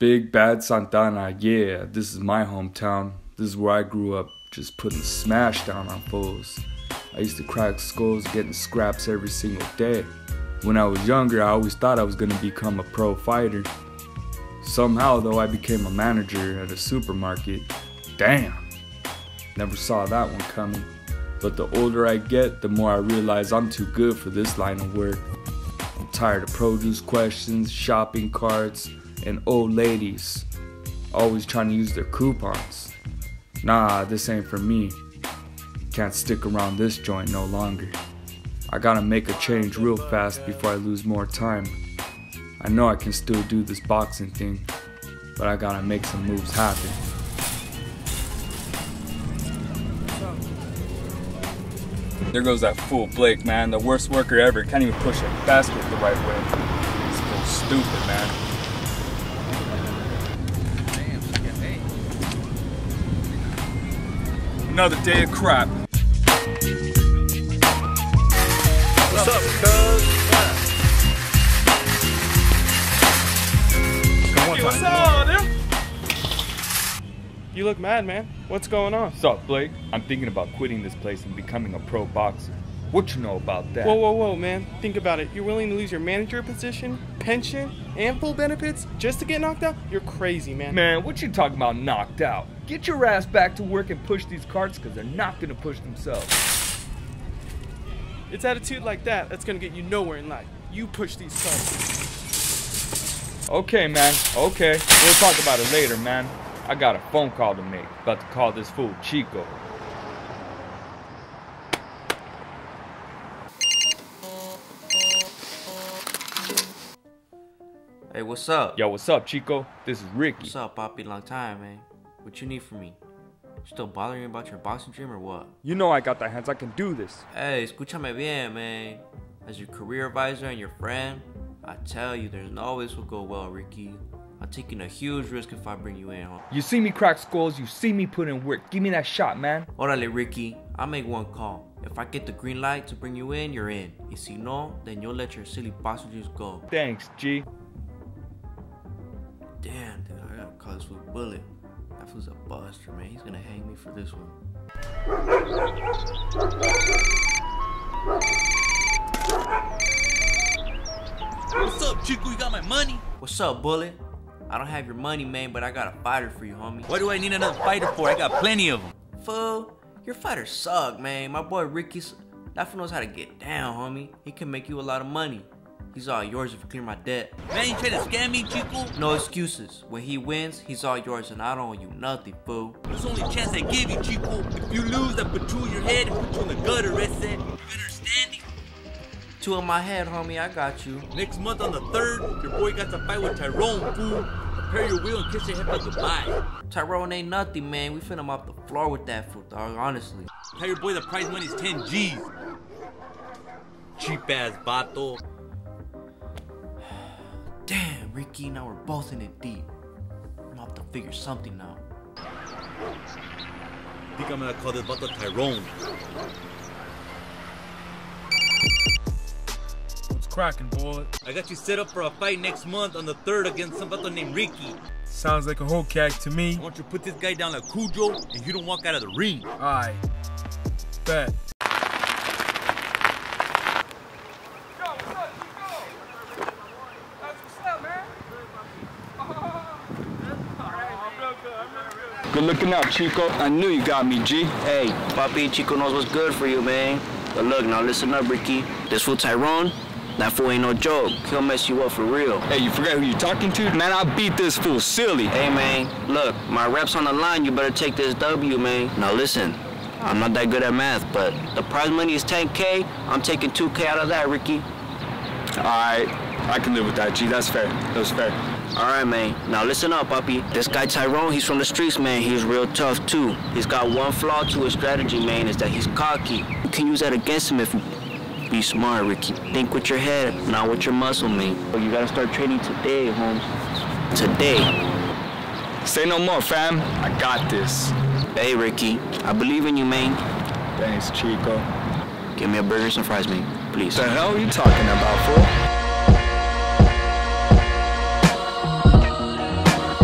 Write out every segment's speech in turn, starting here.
Big Bad Santana, yeah, this is my hometown. This is where I grew up, just putting smash down on foes. I used to crack skulls, getting scraps every single day. When I was younger, I always thought I was gonna become a pro fighter. Somehow though, I became a manager at a supermarket. Damn, never saw that one coming. But the older I get, the more I realize I'm too good for this line of work. I'm tired of produce questions, shopping carts, and old ladies always trying to use their coupons. Nah, this ain't for me. Can't stick around this joint no longer. I gotta make a change real fast before I lose more time. I know I can still do this boxing thing, but I gotta make some moves happen. There goes that fool Blake, man. The worst worker ever. Can't even push a basket the right way. This fool's stupid, man. Another day of crap. What's up, cuz? Hey, what's up, dude? You look mad, man. What's going on? What's up, Blake? I'm thinking about quitting this place and becoming a pro boxer. What you know about that? Whoa, whoa, whoa, man. Think about it. You're willing to lose your manager position, pension, and full benefits just to get knocked out? You're crazy, man. Man, what you talking about knocked out? Get your ass back to work and push these carts because they're not going to push themselves. It's attitude like that that's gonna get you nowhere in life. You push these carts. Okay, man. Okay. We'll talk about it later, man. I got a phone call to make. About to call this fool Chico. Hey, what's up? Yo, what's up, Chico? This is Ricky. What's up, Poppy? Long time, man. What you need from me? Still bothering you about your boxing dream or what? You know I got the hands. I can do this. Hey, escúchame bien, man. As your career advisor and your friend, I tell you, there's always will go well, Ricky. I'm taking a huge risk if I bring you in, huh? You see me crack skulls. You see me put in work. Give me that shot, man. Órale, Ricky. I'll make one call. If I get the green light to bring you in, you're in. Y si no, then you'll let your silly boxing dreams go. Thanks, G. Damn, dude, I gotta call this fool Bullet. That fool's a buster, man. He's gonna hang me for this one. What's up, Chico? You got my money? What's up, Bullet? I don't have your money, man, but I got a fighter for you, homie. What do I need another fighter for? I got plenty of them. Fool, your fighters suck, man. My boy Ricky's, that fool knows how to get down, homie. He can make you a lot of money. He's all yours if you clear my debt. Man, you trying to scam me, Chico? No excuses. When he wins, he's all yours, and I don't owe you nothing, fool. That's the only chance I give you, Chico. If you lose, I put two in your head and put you in the gutter, rest it. You understanding? Two in my head, homie. I got you. Next month on the 3rd, your boy got to fight with Tyrone, fool. Prepare your wheel and kiss your head for goodbye. Tyrone ain't nothing, man. We finna him off the floor with that fool, dog, honestly. Tell your boy the prize money's 10 G's. Cheap ass vato. Damn, Ricky, now we're both in it deep. I'm gonna have to figure something out. I think I'm gonna call this vato Tyrone. What's cracking, boy? I got you set up for a fight next month on the 3rd against some vato named Ricky. Sounds like a whole cag to me. I want you to put this guy down like Cujo and you don't walk out of the ring. Aye. Bet. Good looking out, Chico. I knew you got me, G. Hey, Papi, Chico knows what's good for you, man. But look, now listen up, Ricky. This fool Tyrone, that fool ain't no joke. He'll mess you up for real. Hey, you forgot who you talking to? Man, I'll beat this fool silly. Hey, man, look, my rep's on the line. You better take this W, man. Now listen, I'm not that good at math, but the prize money is 10K. I'm taking 2K out of that, Ricky. Alright, I can live with that, G. That's fair. That was fair. Alright, man. Now listen up, puppy. This guy Tyrone, he's from the streets, man. He's real tough, too. He's got one flaw to his strategy, man, is that he's cocky. You can use that against him if you be smart, Ricky. Think with your head, not with your muscle, man. But you gotta start training today, Holmes. Today. Say no more, fam. I got this. Hey, Ricky. I believe in you, man. Thanks, Chico. Give me a burger and some fries, man. Please. What the hell are you talking about, fool?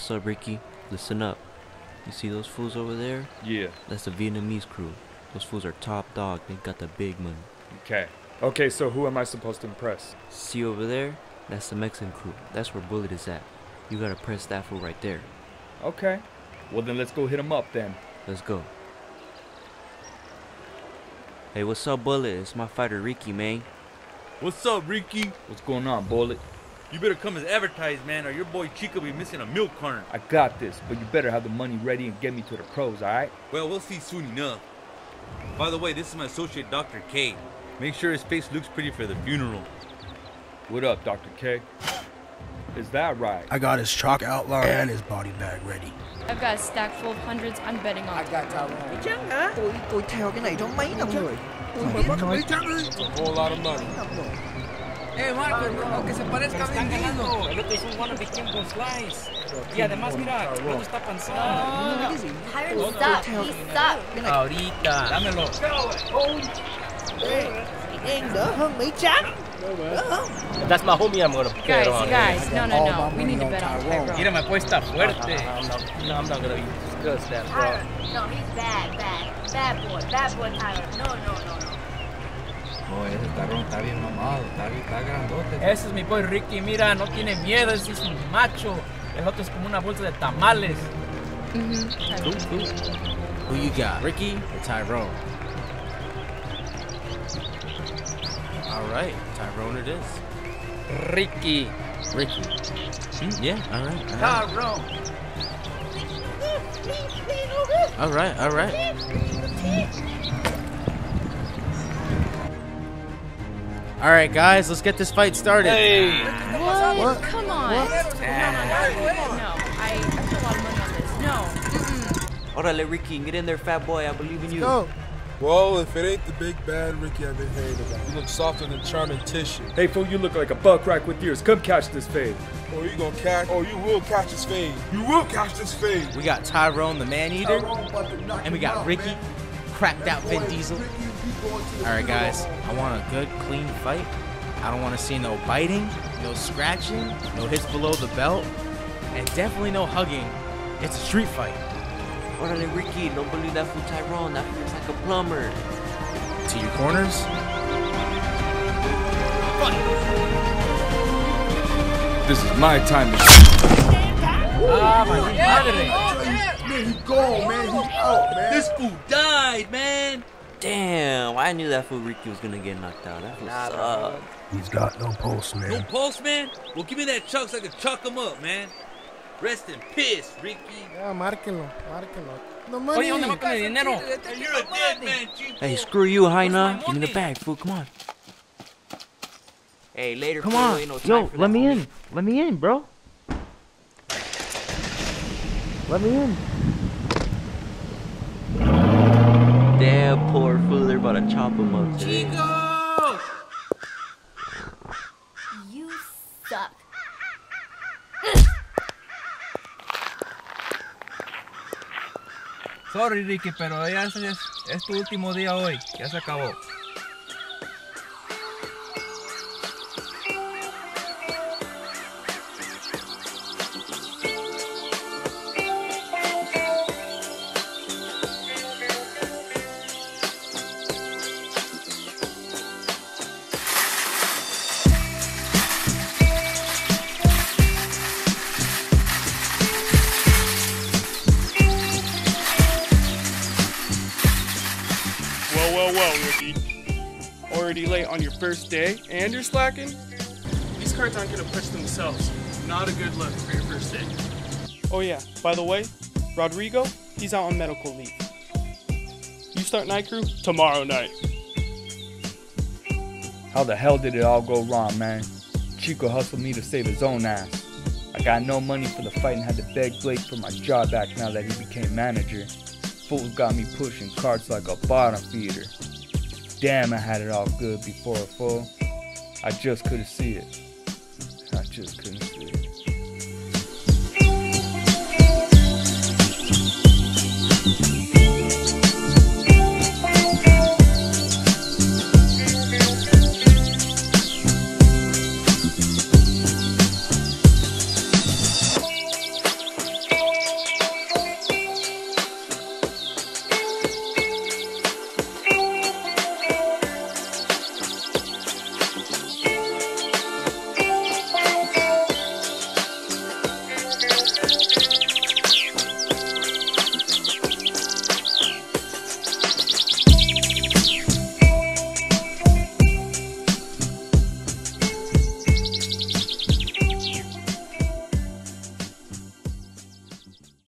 what's up, Ricky? Listen up. You see those fools over there? Yeah. That's the Vietnamese crew. Those fools are top dog. They got the big money. Okay. Okay, so who am I supposed to impress? See over there? That's the Mexican crew. That's where Bullet is at. You gotta press that fool right there. Okay. Well, then let's go hit him up then. Let's go. Hey, what's up, Bullet? It's my fighter, Ricky, man. What's up, Ricky? What's going on, Bullet? You better come as advertised, man, or your boy Chico be missing a milk carton. I got this, but you better have the money ready and get me to the pros, alright? Well, we'll see soon enough. By the way, this is my associate, Dr. K. Make sure his face looks pretty for the funeral. What up, Dr. K? Is that right? I got his chalk outline and his body bag ready. I've got a stack full of hundreds. I'm betting on. I got Tyrone. Tôi theo cái này trong mấy năm rồi. It's a whole lot of money. Marco, que se parezca bien lindo. El otro es un wannabe Kimbo Slice. Y además, mira, el otro está panzón. Tyron, stop. Please stop. Ahorita. Dámelo. Anh đỡ hơn mấy chán. That's my homie I'm gonna bet on. Guys, no. We need to bet on Tyrone. Mira, me apuesta fuerte. No, I'm not gonna discuss that, bro. Tyron, no, he's bad. Bad boy Tyron. No. Oh, ese Tyrone está bien mamado, está grandote. Ese es mi boy Ricky, mira, no tiene miedo, ese es un macho. El otro es como una bolsa de tamales. Who you got, Ricky or Tyrone? All right, Tyrone it is. Ricky. Yeah, all right. Tyrone. All right. All right, guys, let's get this fight started. Hey. What? Come on. No. I put a lot of money on this. No. Órale, Ricky, get in there, fat boy. I believe in you. Go. Well, if it ain't the big bad Ricky I've been hearing about. You look softer than charming tissue. Hey, fool, you look like a buck rack with ears. Come catch this fade. Oh, you gonna catch? Oh, you will catch this fade. You will catch this fade. We got Tyrone the Man-Eater, and we got Ricky, cracked out Vin Diesel. All right, guys, I want a good, clean fight. I don't want to see no biting, no scratching, no hits below the belt, and definitely no hugging. It's a street fight. Órale, Ricky, don't believe that fool Tyrone. That fool's like a plumber. To your corners. This is my time to Man, he gone, man. He out, man. This fool died, man. Damn, I knew that fool Ricky was gonna get knocked out. That fool sucked. He's got no pulse, man. No pulse, man? Well, give me that chuck so I can chuck him up, man. Rest in peace, Ricky. Yeah, márquenlo. No money. Oye, ¿dónde va con el dinero? You're a dead man, Chico. Hey, screw you, Jaina. Give me the bag, fool. Come on. Hey, later, Come fool. on. Ain't no time Yo, for let that, me homie. in. Let me in, bro. Let me in. Damn, poor fool. They're about to chop him up today. Chico! You suck. Sorry, Ricky, pero ya es tu último día hoy. Ya se acabó. Well, Ricky. Already late on your first day and you're slacking? These cards aren't gonna push themselves. Not a good look for your first day. Oh yeah, by the way, Rodrigo, he's out on medical leave. You start night crew tomorrow night. How the hell did it all go wrong, man? Chico hustled me to save his own ass. I got no money for the fight and had to beg Blake for my job back now that he became manager. Fools got me pushing carts like a bottom feeder. Damn, I had it all good before a fool. I just couldn't see it.